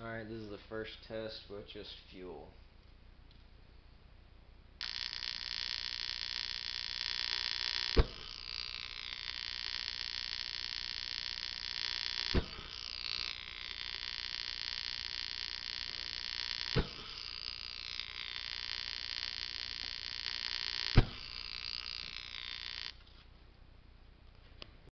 Alright, this is the first test with just fuel.